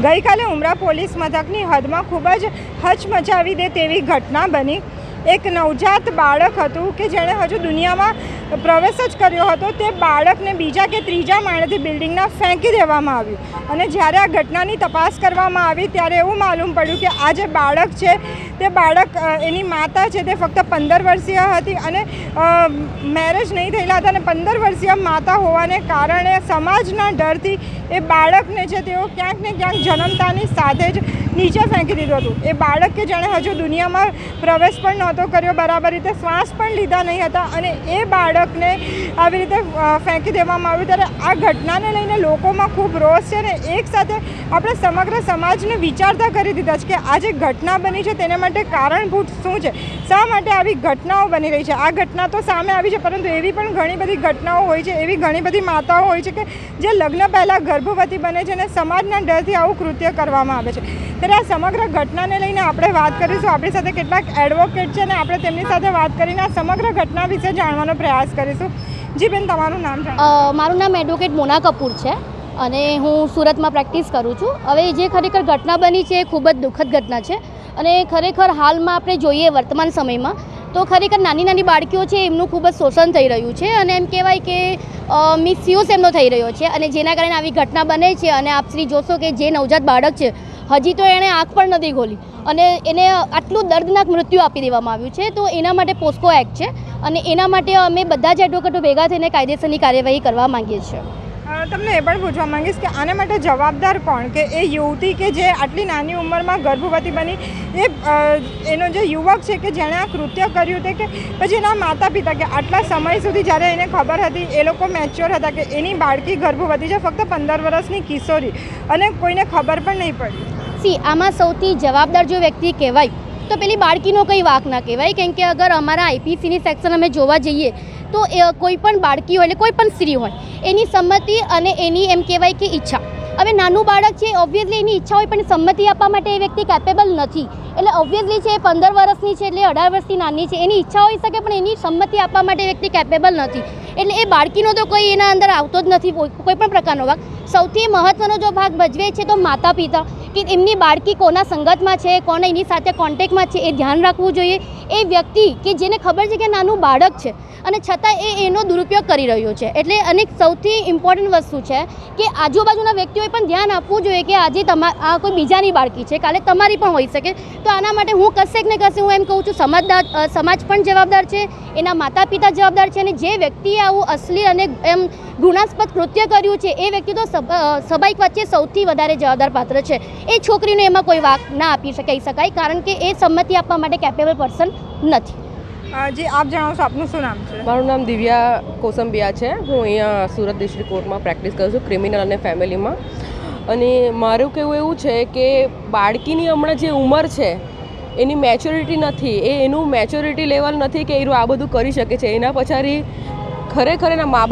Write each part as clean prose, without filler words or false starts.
ગઈકાલે ઉમરા પોલીસ મથકની હદમાં ખૂબ જ હચમચાવી દે તેવી ઘટના બની। એક નવજાત બાળક હતું કે જેણે હજુ દુનિયામાં પ્રવેશ જ કર્યો હતો। તે બાળકને બીજા કે ત્રીજા માળેથી બિલ્ડિંગના ફેંકી દેવામાં આવ્યું અને જ્યારે આ ઘટનાની તપાસ કરવામાં આવી ત્યારે એવું માલુમ પડ્યું કે આ જે બાળક છે તે બાળક એની માતા છે તે ફક્ત 15 વર્ષીય હતી અને મેરેજ નહીં થયેલા હતા અને 15 વર્ષીય માતા હોવાને કારણે સમાજના ડરથી એ બાળકને છે તેઓ ક્યાંક ને ક્યાંક જન્મતાની સાથે જ નીચે ફેંકી દીધું હતું। એ બાળક કે જેણે હજુ દુનિયામાં પ્રવેશ પણ નહોતો કર્યો, બરાબર રીતે શ્વાસ પણ લીધા નહીં હતા અને એ બાળકને આવી રીતે ફેંકી દેવામાં આવ્યું ત્યારે આ ઘટનાને લઈને લોકોમાં ખૂબ રોષ છે ને એક સાથે આપણે સમગ્ર સમાજને વિચારતા કરી દીધા છે કે આ જે ઘટના બની છે તેને માટે કારણભૂત શું છે, શા માટે આવી ઘટનાઓ બની રહી છે। આ ઘટના તો સામે આવી છે પરંતુ એવી પણ ઘણી બધી ઘટનાઓ હોય છે, એવી ઘણી બધી માતાઓ હોય છે કે જે લગ્ન પહેલાં ગર્ભવતી બને છે અને સમાજના ડરથી આવું કૃત્ય કરવામાં આવે છે। ત્યારે આ સમગ્ર ઘટનાને લઈને આપણે વાત કરીશું। આપણી સાથે કેટલાક એડવોકેટ છે ને આપણે તેમની સાથે વાત કરીને આ સમગ્ર ઘટના વિશે જાણવાનો પ્રયાસ કરીશું। જી બેન, તમારું નામ જણાવો। મારું નામ એડવોકેટ મોના કપૂર છે અને હું સુરતમાં પ્રેક્ટિસ કરું છું। હવે જે ખરેખર ઘટના બની છે એ ખૂબ જ દુઃખદ ઘટના છે અને ખરેખર હાલમાં આપણે જોઈએ વર્તમાન સમયમાં તો ખરેખર નાની નાની બાળકીઓ છે એમનું ખૂબ જ શોષણ થઈ રહ્યું છે અને એમ કહેવાય કે મિસયુઝ એમનો થઈ રહ્યો છે અને જેના કારણે આવી ઘટના બને છે। અને આપ શ્રી જોશો કે જે નવજાત બાળક છે હજી તો એણે આંખ પણ નથી ખોલી અને એને આટલું દર્દનાક મૃત્યુ આપી દેવામાં આવ્યું છે। તો એના માટે પોસ્કો એક્ટ છે અને એના માટે અમે બધા જ એડવોકેટો ભેગા થઈને કાયદેસરની કાર્યવાહી કરવા માંગીએ છીએ। તમને એ પણ પૂછવા માંગીશ કે આના માટે જવાબદાર કોણ, કે એ યુવતી કે જે આટલી નાની ઉંમરમાં ગર્ભવતી બની, એનો જે યુવક છે કે જેણે આ કૃત્ય કર્યું તે કે પછી એના માતા પિતા કે આટલા સમય સુધી જ્યારે એને ખબર હતી એ લોકો મેચ્યોર હતા કે એની બાળકી ગર્ભવતી છે, ફક્ત 15 વર્ષની કિશોરી, અને કોઈને ખબર પણ નહીં પડી। આમાં સૌથી જવાબદાર જો વ્યક્તિ કહેવાય તો પેલી બાળકીનો કંઈ વાંક ના કહેવાય, કેમ કે અગર અમારા આઈપીસીની સેક્શન અમે જોવા જઈએ તો કોઈ પણ બાળકી હોય એટલે કોઈ પણ સ્ત્રી હોય એની સંમતિ અને એની એમ કહેવાય કે ઈચ્છા। હવે નાનું બાળક છે ઓબ્વિયસલી એની ઈચ્છા હોય પણ સંમતિ આપવા માટે એ વ્યક્તિ કેપેબલ નથી, એટલે ઓબ્વિયસલી છે 15 વર્ષની છે એટલે 18 વર્ષથી નાની છે, એની ઈચ્છા હોઈ શકે પણ એની સંમતિ આપવા માટે વ્યક્તિ કેપેબલ નથી, એટલે એ બાળકીનો તો કોઈ એના અંદર આવતો જ નથી કોઈ પણ પ્રકારનો ભાગ। સૌથી મહત્ત્વનો જો ભાગ ભજવે છે તો માતા પિતા કે એમની બાળકી કોના સંગતમાં છે, કોને એની સાથે કોન્ટેક્ટમાં છે એ ધ્યાન રાખવું જોઈએ। એ વ્યક્તિ કે જેને ખબર છે કે નાનું બાળક છે અને છતાં એનો દુરુપયોગ કરી રહ્યો છે, એટલે અને સૌથી ઇમ્પોર્ટન્ટ વસ્તુ છે કે આજુબાજુના વ્યક્તિઓએ પણ ધ્યાન આપવું જોઈએ કે આજે આ કોઈ બીજાની બાળકી છે, કાલે તમારી પણ હોઈ શકે। તો આના માટે હું કશેક ને કશે હું એમ કહું છું સમાજ પણ જવાબદાર છે, એના માતા પિતા જવાબદાર છે અને જે વ્યક્તિએ આવું અસલી અને એમ ગુનાસ્પદ કૃત્ય કર્યું છે એ વ્યક્તિ તો સ્વાભાવિક વચ્ચે સૌથી વધારે જવાબદાર પાત્ર છે। એ છોકરીને એમાં કોઈ વાંક ના આપી શકાય કારણ કે એ સંમતિ આપવા માટે કેપેબલ પર્સન નથી। જી, આપ જણાવો છો, આપનું શું નામ છે? મારું નામ દિવ્યા કોસંબિયા છે। હું અહીંયા સુરત ડિસ્ટ્રિક્ટ કોર્ટમાં પ્રેક્ટિસ કરું છું ક્રિમિનલ અને ફેમિલીમાં। અને મારું કહેવું એવું છે કે બાળકીની હમણાં જે ઉંમર છે એની મેચ્યોરિટી નથી, એનું મેચ્યોરિટી લેવલ નથી કે એ આ બધું કરી શકે છે। એના પછાડી ખરેખર એના મા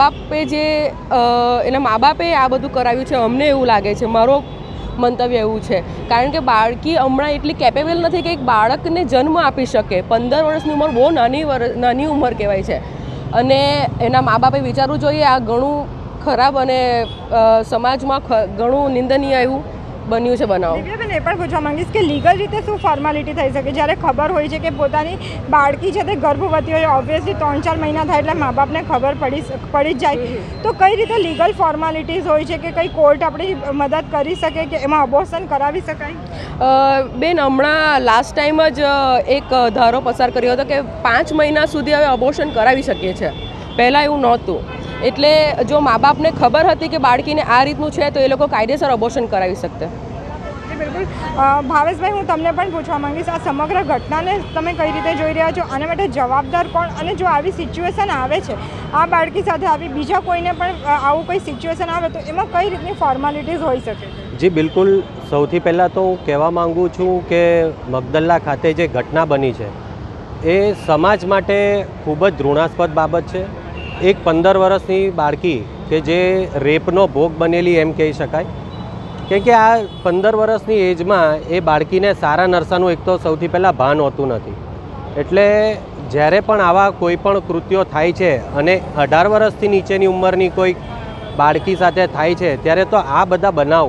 બાપે આ બધું કરાવ્યું છે, અમને એવું લાગે છે, મારો મંતવ્ય એવું છે, કારણ કે બાળકી હમણાં એટલી કેપેબલ નથી કે એક બાળકને જન્મ આપી શકે। 15 વર્ષની ઉંમર બહુ નાની ઉંમર કહેવાય છે અને એના મા બાપે વિચારવું જોઈએ। આ ઘણું ખરાબ અને સમાજમાં ઘણું નિંદનીય એવું બન્યું છે બનાવ। દિવ્યાબેન, એ પણ પૂછવા માંગીશ કે લીગલ રીતે શું ફોર્માલિટી થઈ શકે જ્યારે ખબર હોય છે કે પોતાની બાળકી છે તે ગર્ભવતી હોય, ઓબ્વિયસલી 3-4 મહિના થાય એટલે મા બાપને ખબર પડી જ જાય, તો કઈ રીતે લીગલ ફોર્માલિટીઝ હોય છે કે કઈ કોર્ટ આપણી મદદ કરી શકે કે એમાં અબોર્શન કરાવી શકાય? બેન, હમણાં લાસ્ટ ટાઈમ જ એક ધારો પસાર કર્યો હતો કે 5 મહિના સુધી હવે અબોર્શન કરાવી શકીએ છીએ, પહેલાં એવું નહોતું। એટલે જો મા બાપને ખબર હતી કે બાળકીને આ રીતનું છે તો એ લોકો કાયદેસર અબોર્શન કરાવી શકતે। બિલકુલ ભાવેશભાઈ, હું તમને પણ પૂછવા માંગીશ, આ સમગ્ર ઘટનાને તમે કઈ રીતે જોઈ રહ્યા છો, આના માટે જવાબદાર કોણ, અને જો આવી સિચ્યુએશન આવે છે આ બાળકી સાથે આવી બીજા કોઈને પણ આવું કોઈ સિચ્યુએશન આવે તો એમાં કઈ રીતની ફોર્માલિટીઝ હોઈ શકે? જી બિલકુલ, સૌથી પહેલાં તો હું કહેવા માગું છું કે મગદલ્લા ખાતે જે ઘટના બની છે એ સમાજ માટે ખૂબ જ ઘૃણાસ્પદ બાબત છે। એક 15 વર્ષની બાળકી કે જે રેપનો ભોગ બનેલી એમ કહી શકાય, કેમ કે આ 15 વર્ષની એજમાં એ બાળકીને સારા નરસાનું એક તો સૌથી પહેલાં ભાન હોતું નથી, એટલે જ્યારે પણ આવા કોઈ પણ કૃત્યો થાય છે અને 18 વર્ષથી નીચેની ઉંમરની કોઈ બાળકી સાથે થાય છે ત્યારે તો આ બધા બનાવ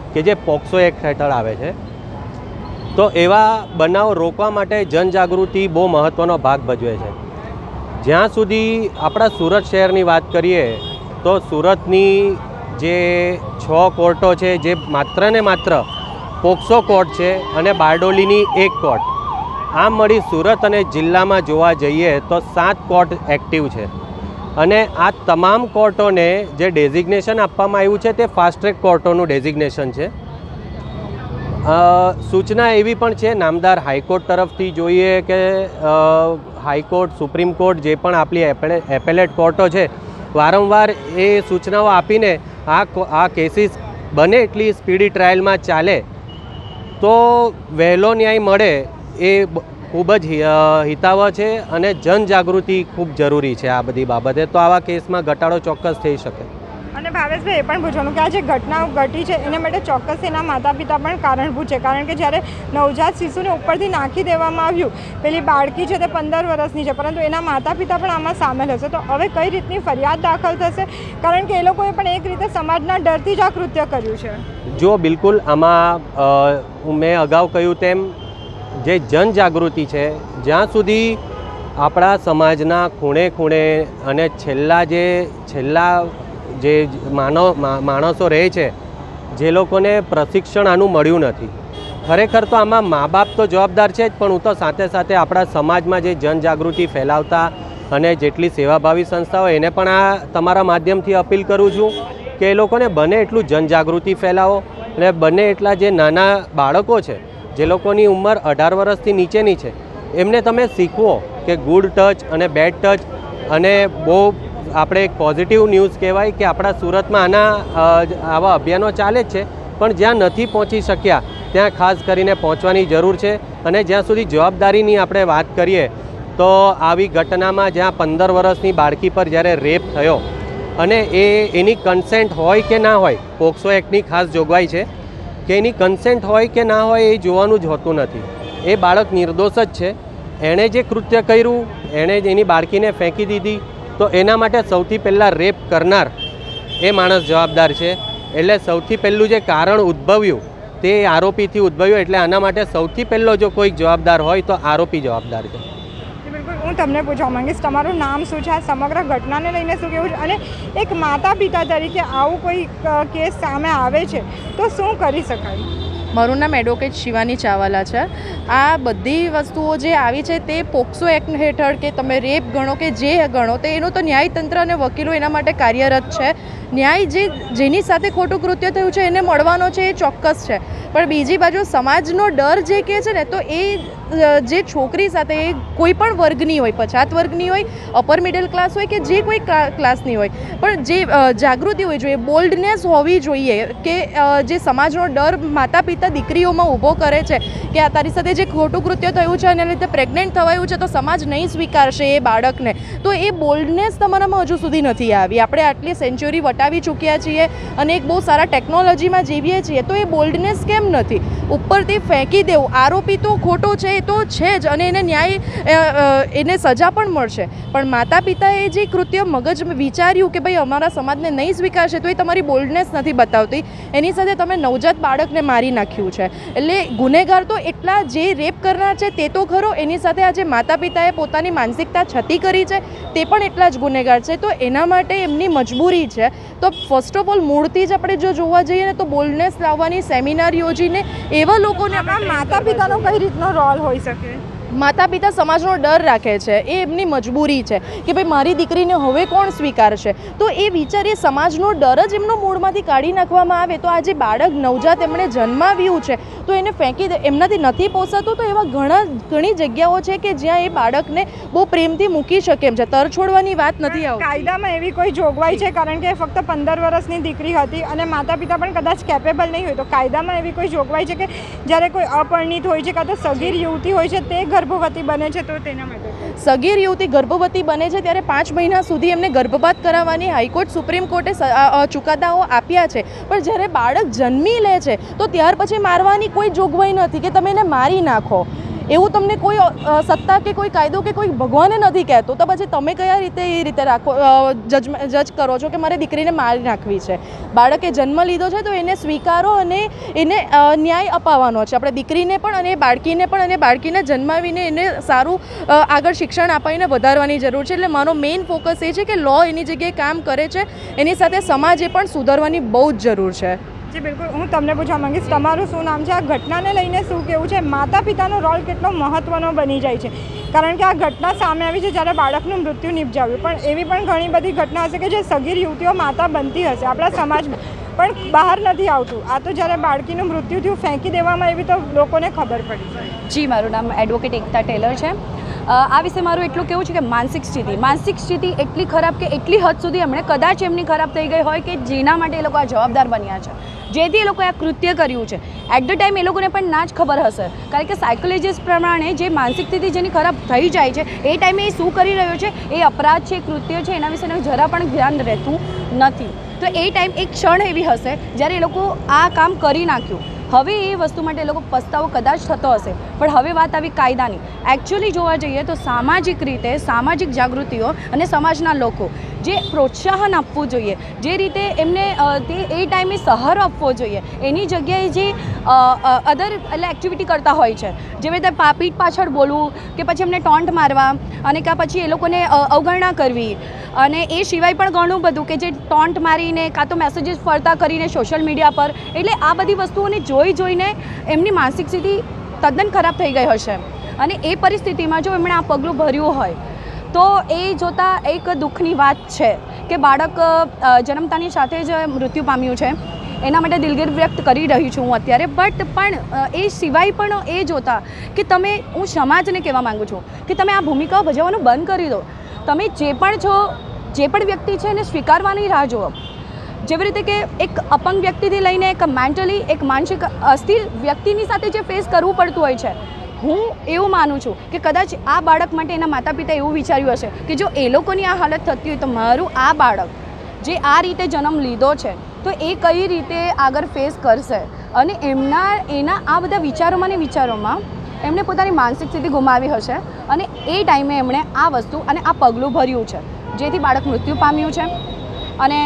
કે જે પોક્સો એક્ટ હેઠળ આવે છે. તો એવા બનાવ રોકવા માટે જનજાગૃતિ બહુ મહત્ત્વનો ભાગ ભજવે છે. જ્યાં સુધી આપણા સુરત શહેરની વાત કરીએ તો સુરતની જે 6 કોર્ટો છે જે માત્ર ને માત્ર પોક્સો કોર્ટ છે અને બારડોલીની 1 કોર્ટ, આમ મળી સુરત અને જિલ્લામાં જોવા જઈએ તો 7 કોર્ટ એક્ટિવ છે. અને આ તમામ કોર્ટોને જે ડેઝિગ્નેશન આપવામાં આવ્યું છે તે ફાસ્ટ ટ્રેક કોર્ટોનું ડેઝિગ્નેશન છે. સૂચના એવી પણ છે નામદાર હાઈકોર્ટ તરફથી જોઈએ કે હાઈકોર્ટ, સુપ્રીમ કોર્ટ જે પણ આપણી એપેલેટ કોર્ટો છે વારંવાર એ સૂચનાઓ આપીને આ કેસીસ બને એટલી સ્પીડી ટ્રાયલમાં ચાલે તો વહેલો ન્યાય મળે એ ખૂબ જ હિતાવહ છે અને જનજાગૃતિ ખૂબ જરૂરી છે આ બધી બાબતે. તો આવા કેસમાં ઘટાડો ચોક્કસ થઈ શકે. અને ભાવેશભાઈ એ પણ પૂછવાનું કે આ જે ઘટનાઓ ઘટી છે એના માટે ચોક્કસ એના માતા પિતા પણ કારણભૂત છે, કારણ કે જ્યારે નવજાત શિશુને ઉપરથી નાખી દેવામાં આવ્યું, પેલી બાળકી છે તે 15 વર્ષની છે, પરંતુ એના માતા પિતા પણ આમાં સામેલ હશે. તો હવે કઈ રીતની ફરિયાદ દાખલ થશે, કારણ કે એ લોકોએ પણ એક રીતે સમાજના ડરથી જ આ કૃત્ય કર્યું છે? જો બિલકુલ આમાં મેં અગાઉ કહ્યું તેમ જે જનજાગૃતિ છે, જ્યાં સુધી આપણા સમાજના ખૂણે ખૂણે અને છેલ્લા જે માણસો રહે છે જે લોકોને પ્રશિક્ષણ આનું મળ્યું નથી, ખરેખર તો આમાં મા બાપ તો જવાબદાર છે જ, પણ હું તો સાથે સાથે આપણા સમાજમાં જે જનજાગૃતિ ફેલાવતા અને જેટલી સેવાભાવી સંસ્થાઓ એને પણ આ તમારા માધ્યમથી અપીલ કરું છું કે એ લોકોને બને એટલું જનજાગૃતિ ફેલાવો અને બને એટલા જે નાના બાળકો છે જે લોકોની ઉંમર 18 વર્ષથી નીચેની છે એમને તમે શીખવો કે ગુડ ટચ અને બેડ ટચ. અને બહુ આપણે એક પોઝિટિવ ન્યૂઝ કહેવાય કે આપણા સુરતમાં આવા અભિયાનો ચાલે જ છે, પણ જ્યાં નથી પહોંચી શક્યા ત્યાં ખાસ કરીને પહોંચવાની જરૂર છે. અને જ્યાં સુધી જવાબદારીની આપણે વાત કરીએ તો આવી ઘટનામાં જ્યાં 15 વર્ષની બાળકી પર જ્યારે રેપ થયો અને એની કન્સેન્ટ હોય કે ના હોય, પોક્સો એક્ટની ખાસ જોગવાઈ છે કે એની કન્સેન્ટ હોય કે ના હોય એ જોવાનું જ હોતું નથી. એ બાળક નિર્દોષ જ છે. એણે જે કૃત્ય કર્યું, એણે એની બાળકીને ફેંકી દીધી, તો એના માટે સૌથી પહેલાં રેપ કરનાર એ માણસ જવાબદાર છે. એટલે સૌથી પહેલું જે કારણ ઉદ્ભવ્યું તે આરોપીથી ઉદ્ભવ્યું, એટલે આના માટે સૌથી પહેલો જો કોઈક જવાબદાર હોય તો આરોપી જવાબદાર છે. બિલકુલ, હું તમને પૂછવા માંગીશ તમારું નામ શું છે, આ સમગ્ર ઘટનાને લઈને શું કહેવું છે, અને એક માતા પિતા તરીકે આવું કોઈ કેસ સામે આવે છે તો શું કરી શકાય? મારું નામ એડવોકેટ શિવાની ચાવાલા છે. આ બધી વસ્તુઓ જે આવી છે તે પોક્સો એક્ટ હેઠળ કે તમે રેપ ગણો કે જે ગણો, તો એનું તો ન્યાયતંત્ર અને વકીલો એના માટે કાર્યરત છે. ન્યાય જેની સાથે ખોટું કૃત્ય થયું છે એને મળવાનો છે એ ચોક્કસ છે, પણ બીજી બાજુ સમાજનો ડર જે કહે છે ને, તો એ જે છોકરી સાથે એ કોઈ પણ વર્ગની હોય, પછાત વર્ગની હોય, અપર મિડલ ક્લાસ હોય કે જે કોઈ ક્લાસની હોય, પણ જે જાગૃતિ હોવી જોઈએ, બોલ્ડનેસ હોવી જોઈએ કે જે સમાજનો ડર માતા પિતા દીકરીઓમાં ઊભો કરે છે કે આ તારી સાથે જે ખોટું કૃત્ય થયું છે અને એના લીધે પ્રેગ્નન્ટ થવાયું છે તો સમાજ નહીં સ્વીકારશે એ બાળકને, તો એ બોલ્ડનેસ તમારામાં હજુ સુધી નથી આવી. આપણે આટલી સેન્ચુરી વટાવી ચૂક્યા છીએ અને એક બહુ સારા ટેકનોલોજીમાં જીવીએ છીએ, તો એ બોલ્ડનેસ કેમ નથી? ઉપરથી ફેંકી દેવું, આરોપી તો ખોટો છે એ તો છે જ અને એને ન્યાય એને સજા પણ મળશે, પણ માતા પિતાએ જે કૃત્ય મગજ વિચાર્યું કે ભાઈ અમારા સમાજને નહીં સ્વીકારશે, તો એ તમારી બોલ્ડનેસ નથી બતાવતી. એની સાથે તમે નવજાત બાળકને મારી નાખ્યું છે. એટલે ગુનેગાર તો એટલા જે રેપ કરનાર છે તે તો ખરો, એની સાથે આજે માતા પિતાએ પોતાની માનસિકતા છતી કરી છે તે પણ એટલા જ ગુનેગાર છે. તો એના માટે એમની મજબૂરી છે. તો ફર્સ્ટ ઓફ ઓલ મૂળથી જ આપણે જો જોવા જઈએ ને તો બોલ્ડનેસ લાવવાની સેમિનાર યોજીને એવા લોકોને માતા પિતાનો કઈ રીતનો રોલ હોઈ શકે? માતા પિતા સમાજનો ડર રાખે છે, એ એમની મજબૂરી છે કે ભાઈ મારી દીકરીને હવે કોણ સ્વીકારશે, તો એ વિચાર, એ સમાજનો ડર જ એમનો મૂળમાંથી કાઢી નાખવામાં આવે તો આજે બાળક નવજાત એમણે જન્માવ્યું છે તો એને ફેંકી દે, એમનાથી નથી પોસાતું, તો એવા ઘણી જગ્યાઓ છે કે જ્યાં એ બાળકને બહુ પ્રેમથી મૂકી શકે એમ છે. તર છોડવાની વાત નથી આવતી. કાયદામાં એવી કોઈ જોગવાઈ છે, કારણ કે ફક્ત 15 વર્ષની દીકરી હતી અને માતા પિતા પણ કદાચ કેપેબલ નહીં હોય, તો કાયદામાં એવી કોઈ જોગવાઈ છે કે જ્યારે કોઈ અપરિણિત હોય છે કાં તો સગીર યુવતી હોય છે તે ગર્ભવતી બને છે તો તેના માટે? સગીર યુવતી ગર્ભવતી બને છે ત્યારે 5 મહિના સુધી એમને ગર્ભપાત કરાવવાની હાઈકોર્ટ, સુપ્રીમ કોર્ટે ચુકાદાઓ આપ્યા છે, પણ જ્યારે બાળક જન્મી લે છે તો ત્યાર પછી મારવાની કોઈ જોગવાઈ નથી કે તમે એને મારી નાખો. એવું તમને કોઈ સત્તા કે કોઈ કાયદો કે કોઈ ભગવાને નથી કહેતો, તો પછી તમે કયા રીતે એ રીતે જજ કરો છો કે મારે દીકરીને મારી નાખવી છે? બાળકે જન્મ લીધો છે તો એને સ્વીકારો અને એને ન્યાય અપાવવાનો છે. આપણે દીકરીને પણ અને બાળકીને પણ અને બાળકીને જન્માવીને એને સારું આગળ શિક્ષણ આપીને વધારવાની જરૂર છે. એટલે મારો મેઇન ફોકસ એ છે કે લો એની જગ્યાએ કામ કરે છે, એની સાથે સમાજે પણ સુધારવાની બહુ જ જરૂર છે. જી બિલકુલ, હું તમને પૂછવા માંગીશ, તમારું શું નામ છે? આ ઘટનાને લઈને શું કહેવું છે? માતા પિતાનો રોલ કેટલો મહત્ત્વનો બની જાય છે, કારણ કે આ ઘટના સામે આવી છે જ્યારે બાળકનું મૃત્યુ નિપજાવ્યું, પણ એવી પણ ઘણી બધી ઘટના હશે કે જે સગીર યુવતીઓ માતા બનતી હશે આપણા સમાજમાં, પણ બહાર નથી આવતું. આ તો જ્યારે બાળકીનું મૃત્યુ થયું, ફેંકી દેવામાં એવી તો લોકોને ખબર પડી. જી, મારું નામ એડવોકેટ એકતા ટેલર છે. આ વિશે મારું એટલું કહેવું છે કે માનસિક સ્થિતિ એટલી ખરાબ કે એટલી હદ સુધી એમણે કદાચ એમની ખરાબ થઈ ગઈ હોય કે જેના માટે એ લોકો આ જવાબદાર બન્યા છે, જેથી એ લોકોએ આ કૃત્ય કર્યું છે. એટ ધ ટાઈમ એ લોકોને પણ ના જ ખબર હશે, કારણ કે સાયકોલોજીસ્ટ પ્રમાણે જે માનસિક સ્થિતિ જેની ખરાબ થઈ જાય છે એ ટાઈમે એ શું કરી રહ્યો છે, એ અપરાધ છે, કૃત્ય છે, એના વિશે જરા પણ ધ્યાન રહેતું નથી. તો એ ટાઈમ એક ક્ષણ એવી હશે જ્યારે એ લોકો આ કામ કરી નાખ્યું. હવે એ વસ્તુ માટે એ લોકો પસ્તાવો કદાચ થતો હશે, પણ હવે વાત આવી કાયદાની. એકચ્યુઅલી જોવા જઈએ તો સામાજિક રીતે સામાજિક જાગૃતિઓ અને સમાજના લોકો જે પ્રોત્સાહન આપવું જોઈએ, જે રીતે એમને તે એ ટાઈમે સહારો આપવો જોઈએ, એની જગ્યાએ જે અધર એટલે એક્ટિવિટી કરતા હોય છે, જેવી રીતે પીઠ પાછળ બોલવું કે પછી એમને ટોન્ટ મારવા અને કાં પછી એ લોકોને અવગણના કરવી, અને એ સિવાય પણ ઘણું બધું કે જે ટોન્ટ મારીને કાં તો મેસેજીસ ફરતા કરીને સોશિયલ મીડિયા પર, એટલે આ બધી વસ્તુઓને જોઈને એમની માનસિક સ્થિતિ તદ્દન ખરાબ થઈ ગઈ હશે. અને એ પરિસ્થિતિમાં જો એમણે આ પગલું ભર્યું હોય તો એ જોતાં એક દુઃખની વાત છે કે બાળક જન્મતાની સાથે જ મૃત્યુ પામ્યું છે. એના માટે દિલગીર વ્યક્ત કરી રહી છું હું અત્યારે. પણ એ સિવાય પણ એ જોતાં કે હું સમાજને કહેવા માગું છું કે તમે આ ભૂમિકાઓ ભજવવાનું બંધ કરી દો. તમે જે પણ છો, જે પણ વ્યક્તિ છે એને સ્વીકારવાની રાહ જુઓ. જેવી રીતે કે એક અપંગ વ્યક્તિથી લઈને એક મેન્ટલી એક માનસિક અસ્થિર વ્યક્તિની સાથે જે ફેસ કરવું પડતું હોય છે, હું એવું માનું છું કે કદાચ આ બાળક માટે એના માતા પિતા એવું વિચાર્યું હશે કે જો એ લોકોની આ હાલત થતી હોય તો મારું આ બાળક જે આ રીતે જન્મ લીધો છે તો એ કઈ રીતે આગળ ફેસ કરશે. અને એના આ બધા વિચારોમાં એમણે પોતાની માનસિક સ્થિતિ ગુમાવી હશે, અને એ ટાઈમે એમણે આ વસ્તુ અને આ પગલું ભર્યું છે, જેથી બાળક મૃત્યુ પામ્યું છે. અને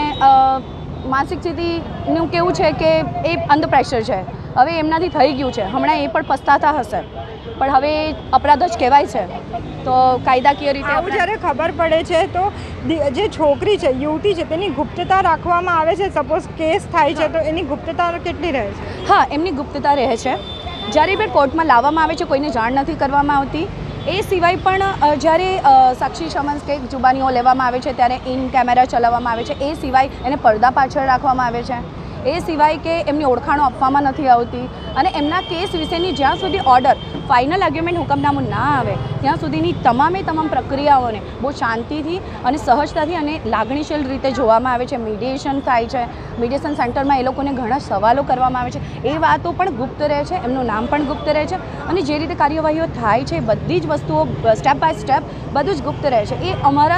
માનસિક સ્થિતિનું કેવું છે કે એ અંડર પ્રેશર છે. હવે એમનાથી થઈ ગયું છે, હમણાં એ પણ પસ્તાતા હશે, પણ હવે અપરાધ જ કહેવાય છે. તો કાયદાકીય રીતે આવું જ્યારે ખબર પડે છે તો જે છોકરી છે, યુવતી છે, તેની ગુપ્તતા રાખવામાં આવે છે. સપોઝ કેસ થાય છે તો એની ગુપ્તતા કેટલી રહે છે? હા, એમની ગુપ્તતા રહે છે. જ્યારે પણ કોર્ટમાં લાવવામાં આવે છે કોઈને જાણ નથી કરવામાં આવતી. એ સિવાય પણ જ્યારે સાક્ષી સમન્સ કે જુબાનીઓ લેવામાં આવે છે ત્યારે ઇન કેમેરા ચલાવવામાં આવે છે. એ સિવાય એને પડદા પાછળ રાખવામાં આવે છે. એ સિવાય કે એમની ઓળખાણો આપવામાં નથી આવતી, અને એમના કેસ વિશેની જ્યાં સુધી ઓર્ડર ફાઇનલ આર્ગ્યુમેન્ટ હુકમનામું ના આવે ત્યાં સુધીની તમામ પ્રક્રિયાઓને બહુ શાંતિથી અને સહજતાથી અને લાગણીશીલ રીતે જોવામાં આવે છે. મીડિયેશન થાય છે, મીડિયેશન સેન્ટરમાં એ લોકોને ઘણા સવાલો કરવામાં આવે છે. એ વાતો પણ ગુપ્ત રહે છે, એમનું નામ પણ ગુપ્ત રહે છે, અને જે રીતે કાર્યવાહીઓ થાય છે બધી જ વસ્તુઓ સ્ટેપ બાય સ્ટેપ બધું જ ગુપ્ત રહે છે. એ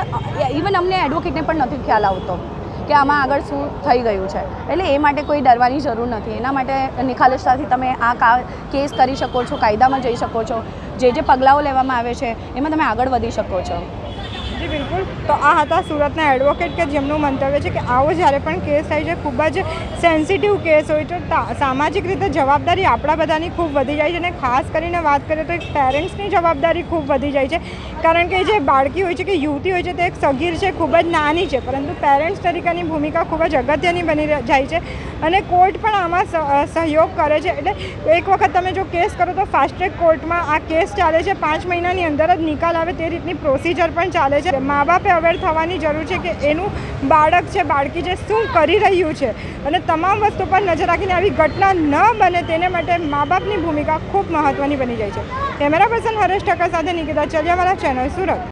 ઇવન અમને એડવોકેટને પણ નથી ખ્યાલ આવતો કે આમાં આગળ શું થઈ ગયું છે. એટલે એ માટે કોઈ ડરવાની જરૂર નથી. એના માટે નિખાલસતાથી તમે આ કેસ કરી શકો છો, કાયદામાં જઈ શકો છો, જે પગલાઓ લેવામાં આવે છે એમાં તમે આગળ વધી શકો છો. જી બિલકુલ. તો આ હતા સુરતના એડવોકેટ કે જેમનું મંતવ્ય છે કે આવો જ્યારે પણ કેસ થાય છે ખૂબ જ સેન્સિટિવ કેસ હોય તો સામાજિક રીતે જવાબદારી આપણા બધાની ખૂબ વધી જાય છે. અને ખાસ કરીને વાત કરીએ તો એક પેરેન્ટ્સની જવાબદારી ખૂબ વધી જાય છે, કારણ કે જે બાળકી હોય છે કે યુવતી હોય છે તે એક સગીર છે, ખૂબ જ નાની છે, પરંતુ પેરેન્ટ્સ તરીકેની ભૂમિકા ખૂબ જ અગત્યની બની જાય છે. અને કોર્ટ પણ આમાં સહયોગ કરે છે. એટલે એક વખત તમે જો કેસ કરો તો ફાસ્ટ ટ્રેક કોર્ટમાં આ કેસ ચાલે છે, 5 મહિનાની અંદર જ નિકાલ આવે તે રીતની પ્રોસિજર પણ ચાલે છે. મા બાપે અવેર થવાની જરૂર છે કે એનું બાળક છે, બાળકી છે, શું કરી રહ્યું છે, અને તમામ વસ્તુ પર નજર રાખીને આવી ઘટના ન બને તેને માટે મા બાપની ભૂમિકા ખૂબ મહત્ત્વની બની જાય છે. કેમેરા પર્સન હરેશ ઠક્કર સાથે નિકિતા ચલિયાવાલા, ચેનલ સુરત.